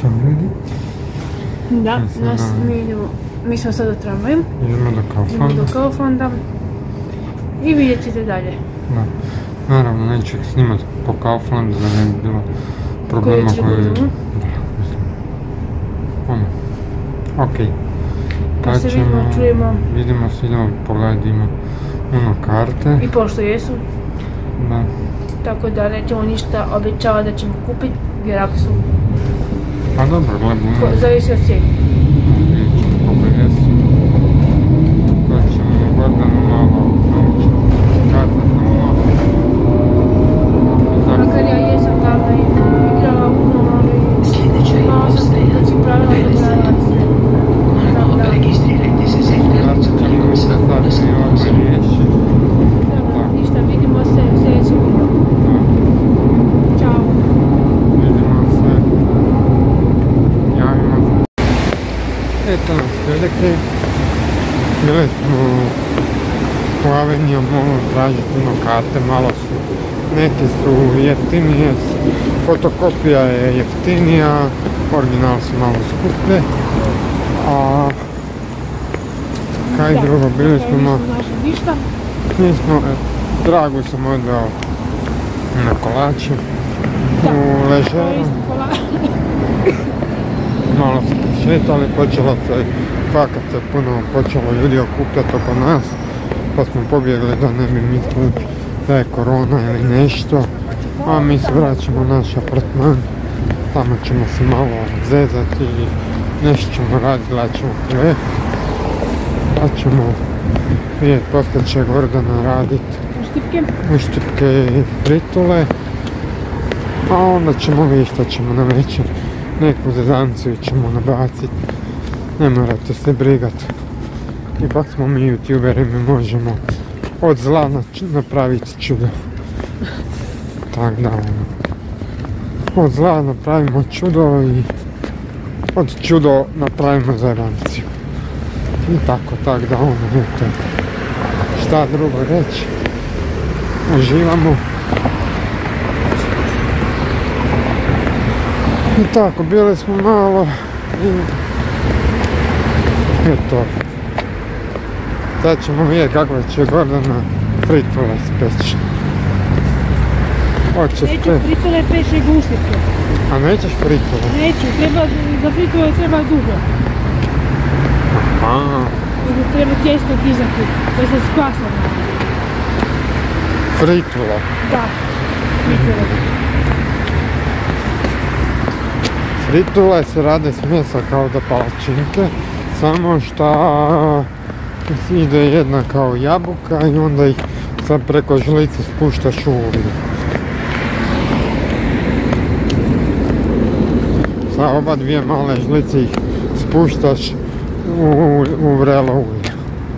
Ćao ljudi. Da, mi smo sad u tramvaju. Idemo do Kauflanda. I vidjet ćete dalje. Da. Naravno, neću snimat po Kauflandu da ne bi bilo problema koji... Da, mislim. Okej. Pa se vidimo, čujemo. Vidimo se, idemo pogledati, ima karte. I pošto jesu. Da. Tako da nećemo ništa obećavati da ćemo kupiti, jer ako su... Pa dobro, gledamo. Zavisi od cijeni. Vidjet ćemo koliko jesu. Da ćemo Gordanu malo naučiti kazati na malo. Makar ja jesam davno igrala puno, ali malo sam kad si pravila zaboravila sve. Registrirajte se za ćemo se sad i ovdje riješiti. Dobro, ništa, vidimo se u sljedećem videu. Ćao. Vidimo se. Javimo se. Eto nas prilike. Bili smo u Aveniju Mallu tražiti puno karte, malo su. Neke su jeftinije, fotokopija je jeftinija, original su malo skuplje. A kaj drugo, bili smo malo... Nismo, Dragu sam odveo na kolače u Ležeru. Malo se šetali, počelo se, fakat se puno počelo ljudi okupljati oko nas, pa smo pobjegli da ne bi mislili da je korona ili nešto, a mi se vraćamo u naš apartman, tamo ćemo se malo zezati i nešto ćemo raditi, gledat ćemo TV, pa ćemo vidjeti poslije će Gordana raditi uštipke i fritule, a onda ćemo vidjeti što ćemo na večer, neku zezancu ćemo nabaciti, ne morate se brigati, ipak smo mi youtuberi, mi možemo od zla napraviti čudo. Tak da, od zla napravimo čudo i od čudo napravimo zajebanciju. I tako, tak da eto, šta drugo reći, uživamo. I tako, bili smo malo i eto. Sad ćemo vidjeti kako će Gordana fritule speći. Neću fritule peć nego uštipke. A nećeš fritule? Neću, za fritule treba dugo. Aha. Ili treba tijesto dizati, da se skvasa. Fritula? Da, fritule. Fritule se rade s mesa kao da palačinke, samo što ide jedna kao jabuka i onda ih sad preko žlice spuštaš u ulje. Sa oba dvije male žlice ih spuštaš u vrelo ulje.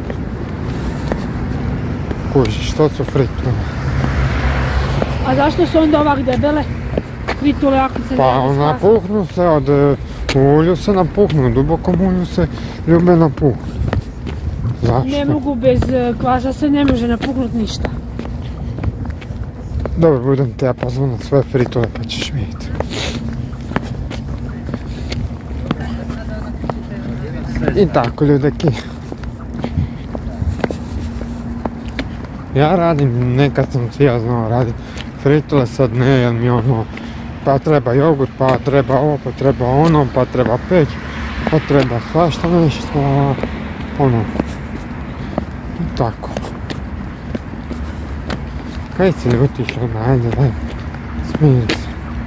Kužiš, to su fritule. A zašto su onda ovak debele fritule ako se pa napuhnu se u ulju se napuhnu, u dubokom ulju se ljube napuhnu. Zašto? Ne mogu, bez kvasa se ne može napuhnut ništa. Dobro, budem te ja pozvao na svoje fritule pa ćeš vidjeti. I tako ljudeki. Ja radim, nekad sam si ja znao radit fritule, sad ne, jer mi ono, pa treba jogurt, pa treba ovo, pa treba ono, pa treba peć, pa treba svašta nešto, ono. I tako. Kaj se ljutiš, onda, ajde, daj, smiri se.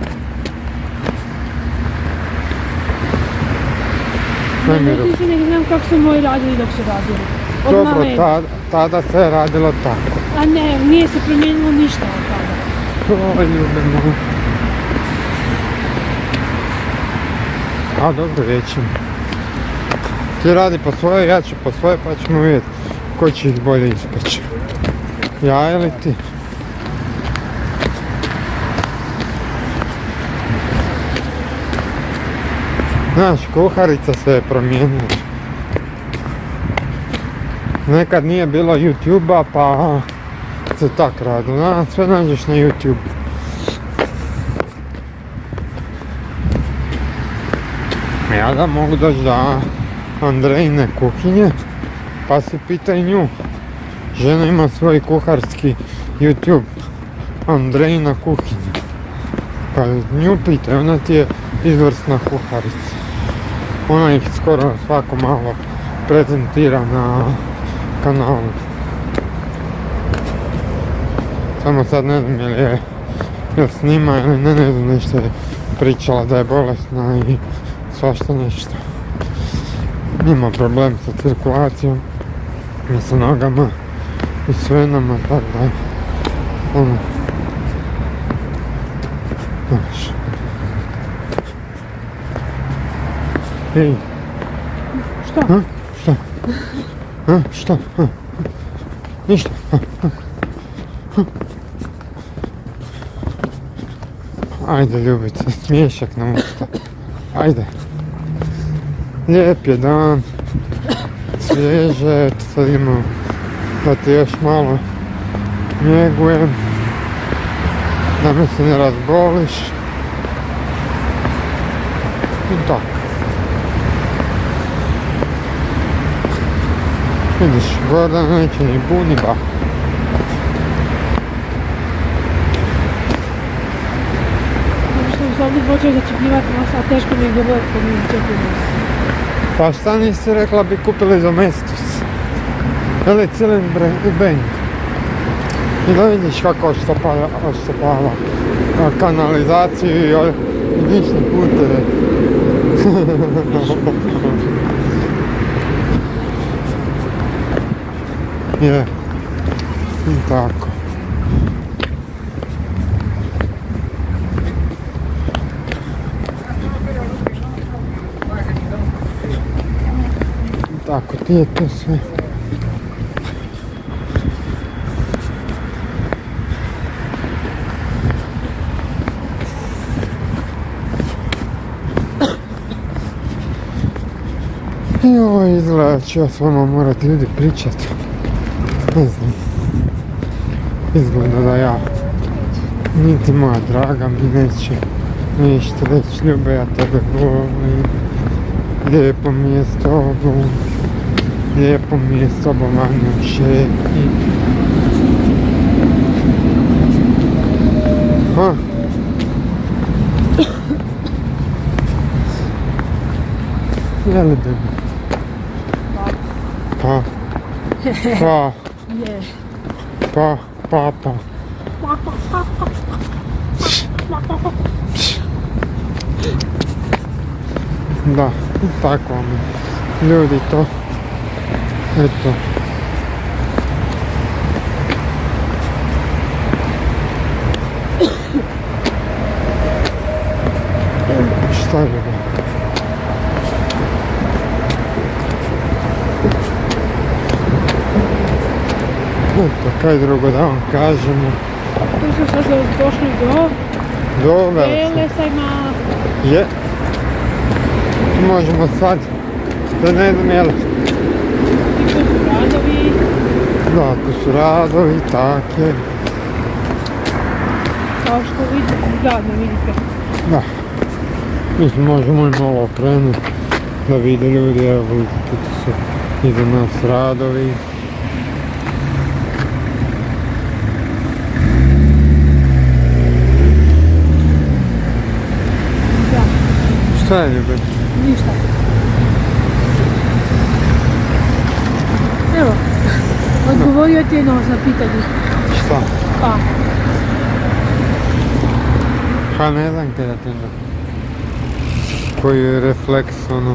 Ne ljutiš, nek znam kako su moji radili dok su radili. Dobro, tada se je radilo tako. A ne, nije se promijenilo ništa od tada. O, ljubimo. A dobro, rećemo. Ti radi po svoje, ja ću po svoje, pa ćemo vidjeti ko će ih bolje ispeći. Ja ili ti? Znaš, kuharica se je promijenila. Nekad nije bilo YouTube-a, pa se tak radilo. Sve nađeš na YouTube. Ja da mogu doći do Andrejine kuhinje, pa si pitaj nju. Žena ima svoj kuharski YouTube, Andrejina kuhinja. Pa nju pitaj, ona ti je izvrsna kuharica. Ona ih skoro svako malo prezentira na kanalu. Samo sad ne znam je li snima ili ne znam, nešto je pričala da je bolesna i svašta nešto. Ima problem sa cirkulacijom i sa nogama i s venama, tako da ono, znaš. Ej. Šta? Ha? Šta? Ha? Šta? Ha? Ništa. Ha? Ha? Ha? Ajde ljubice, smiješak na usta. Ajde. Lijep je dan. Svježe, sad imam da te još malo njegujem. Da me se ne razboliš. I tako. Vidiš, Gordan neće ni bu ni ba. Ovdje počeo začepljivati nos, a teško mi je govoriti kad mi začeplju nos. Pa šta nisi rekla bi kupili Domestos? Ili Cilinbre i Benj. I da vidiš kako odštopava kanalizaciju i dišne puteve. Je. I tako. Tako ti je to sve. Joj, izgleda ću ja s vama morat ljudi pričat. Ne znam. Izgleda da ja, niti moja draga mi neće ništa reći. Ljube, ja tebe volim. Lijepo mi je s tobom. Lijepo mi je s tobom vani u šetnji. Ha? Jeli bebi? Pa. Pa. Je. Pa. Papa. Da, tako vam je. Ljudi to. Eto. Šta je ovo? Eto, kaj drugo da vam kažemo. Tu smo sad došli Do Velca. Velesajma. Je. Možemo sad, da ne znam jel. I tu su radovi. Da, tu su radovi, tak je. Kao što vidite, zadnje vidite. Da. Mislim, možemo i malo okrenuti da vide ljudi, evo vidite, tu su iza nas radovi. Da, Šta je ljubav? ništa. Evo, odgovorio ti je na pitanje. Šta? Pa. Pa ne znam kada te da. Koji je refleks, ono.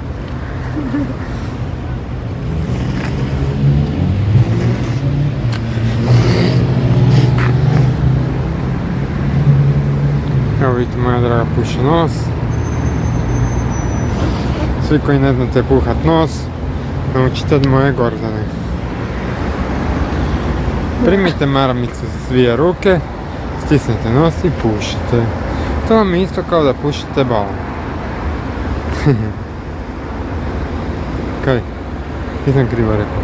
Evo vidite, moja draga puše nos. Svi koji ne znate puhat nos, naučite od moje Gordane. Primite maramicu sa svije ruke, stisnete nos i pušite. To vam je isto kao da pušite balon. Kaj? Nisam krivo rekao.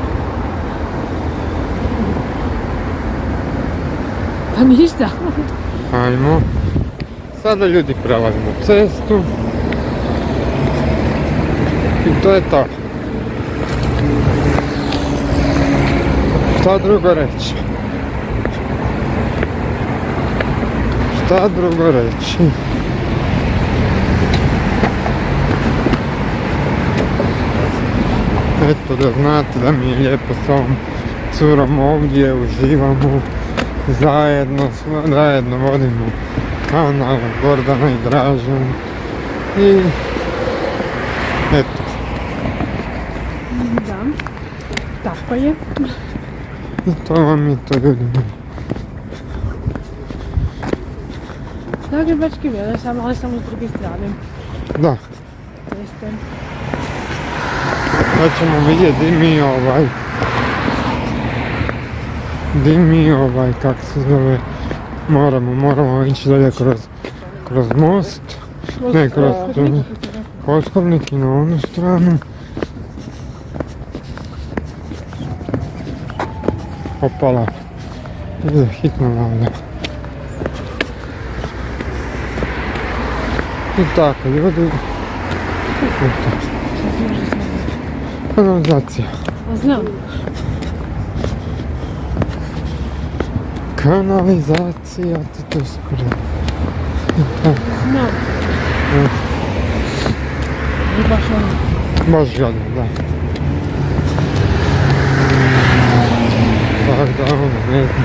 Pa ništa. Ajmo. Sada ljudi prelazimo cestu. I to je to. Šta drugo reći? Šta drugo reći? Eto, da znate da mi je lijepo s ovom curom ovdje, uživamo zajedno vodimo kanal Gordana i Dražan i eto. Da, tako je. I to vam je to, ljudi moji. Zagrebački Velešan, ali samo s druge strane. Da. Jeste. Sad ćemo vidjeti di mi kako se zove, moramo ići dalje kroz most, ne kroz Potkovnik i na onu stranu. Opala, ide hitno valjda. I tako ljudi, eto. Kanalizacija. Znam. Kanalizacija, ti to skoro. Znam. I baš ono. Baš gadno, da. Tak da, ono, ne znam.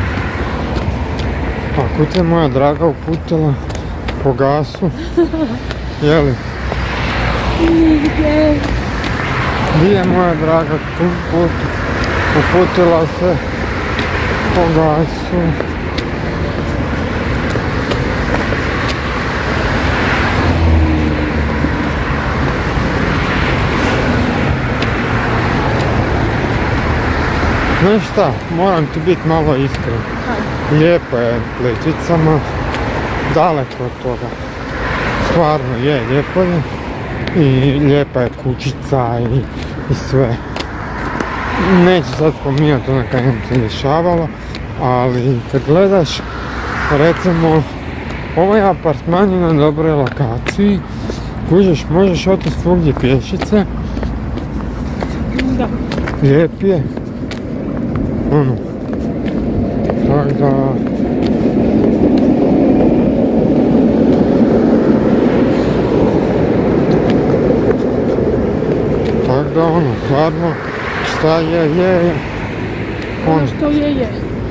A kud je moja draga uputila po gasu? Jeli? Nigdje. Gdje je moja draga uputila se po gasu? Znaš šta, moram ti biti malo iskren. Lijepo je Plitvicama, daleko od toga. Stvarno je, lijepo je. I lijepa je kućica i sve. Neću sad spominjati ono kaj nam se dešavalo, ali kad gledaš, recimo, ovaj apartman je na dobroj lokaciji, kužiš, možeš otići svugdje pješice. Da. Lijep je. Ono. Tak da... Tak da ono, stvarno, šta je. Ono što je.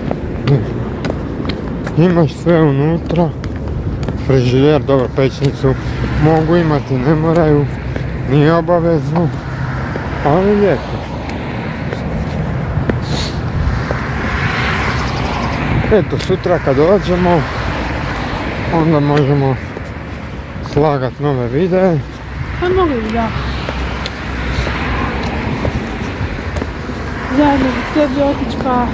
Imaš sve unutra. Frižider, dobro, pećnicu mogu imati, ne moraju, nije obavezno, ali lijepo. Eto, sutra kad dođemo, onda možemo slagat nove videe. Pa mogli bi, da. Zajedno bi trebali otići pa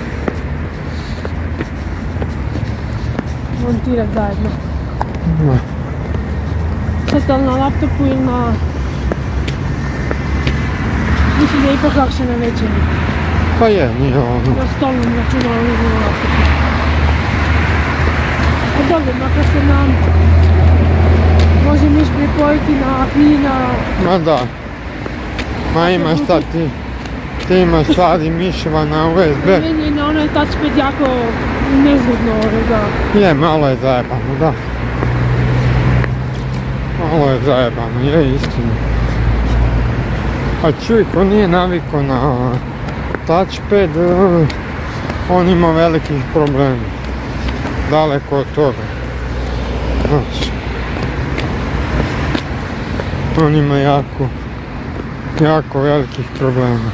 montirat zajedno. Da. Sad ali na laptopu ili na... Mislim da je ipak lakše na večeri. Pa je, nije ono. Na stolnom računalu ili na laptopu. A dobro, makar se nam može miš pripojiti na Knina. Ma da. Ma imaš sad ti imaš sad i miševa na USB. Meni je na onaj touchpad jako nezgodno ovoga. Je, malo je zajebano, da. Malo je zajebano, je istina. A čuj, ko nije navikao na touchpad, on ima velikih problema. Daleko od toga. Znači, on ima jako velikih problema.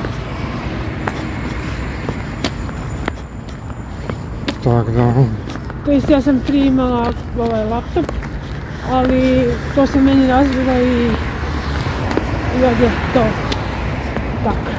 Tak da... To jest ja sam prije imala ovaj laptop, ali to se meni razvilo i sad je to tako.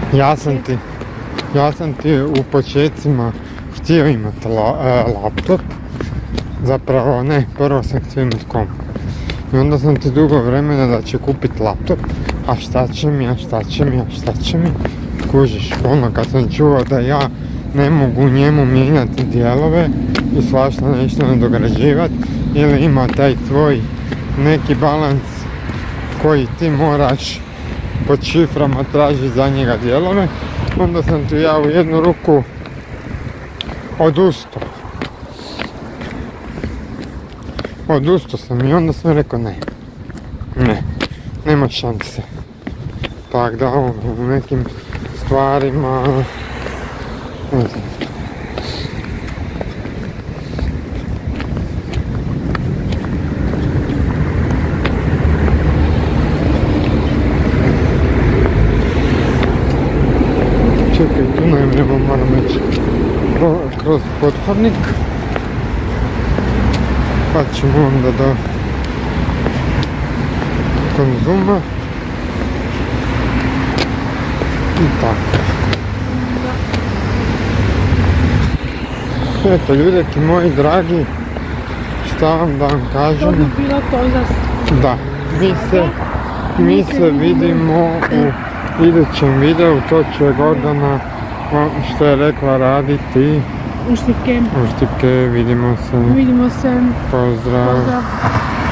Ja sam ti u početcima htio imati laptop, zapravo ne, prvo sam htio imati komp. I onda sam ti dugo vremena da će kupiti laptop, a šta će mi, kužiš, ono kad sam čuo da ja ne mogu u njemu mijenjati dijelove i svašta nešto nadograđivati, ili ima taj tvoj neki balans koji ti moraš pod šiframa traži za njega dijelove, onda sam tu ja u jednu ruku odustao. Odustao sam i onda sam rekao ne, nema šanse. Tak da u nekim stvarima, ne znam. Čekaj, tu najmljamo, moram ići kroz pothodnik, pa ćemo onda do Konzuma i tako. Eto, ljudeki moji dragi, šta vam da vam To kažem? bi bilo to za Da, mi se vidimo u idućem videu, to će Gordana, što je rekla, raditi. uštipke. Uštipke, vidimo se. Vidimo se. Pozdrav. Pozdrav.